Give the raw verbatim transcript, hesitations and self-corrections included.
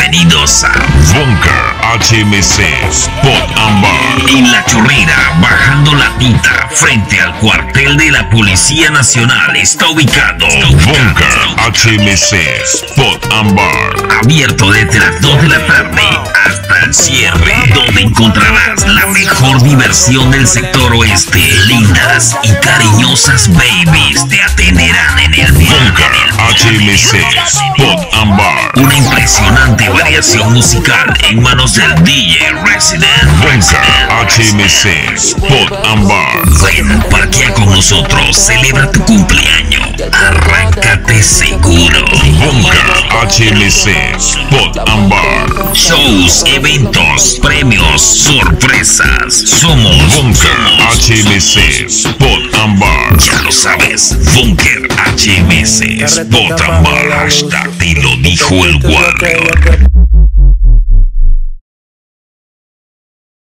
Bienvenidos a Bunker H M C Spot and Bar. En La Chorrera, bajando la tinta, frente al cuartel de la Policía Nacional, está ubicado Bunker H M C Spot and Bar. Abierto desde las dos de la tarde hasta el cierre, donde encontrarás la mejor diversión del sector oeste. Lindas y cariñosas babies te atenderán en el Bunker H M C Spot and Bar. Una impresionante variación musical en manos del D J Resident. Bunker H M C Spot and Bar. Ven, parquea con nosotros, celebra tu cumpleaños, arráncate seguro. Bunker H M C Spot and Bar. Shows, eventos, premios, sorpresas. Somos Bunker H M C Spot and Bar. Ya lo sabes, Bunker H M C Spot and Bar. Hashtag te lo dijo el Warrior.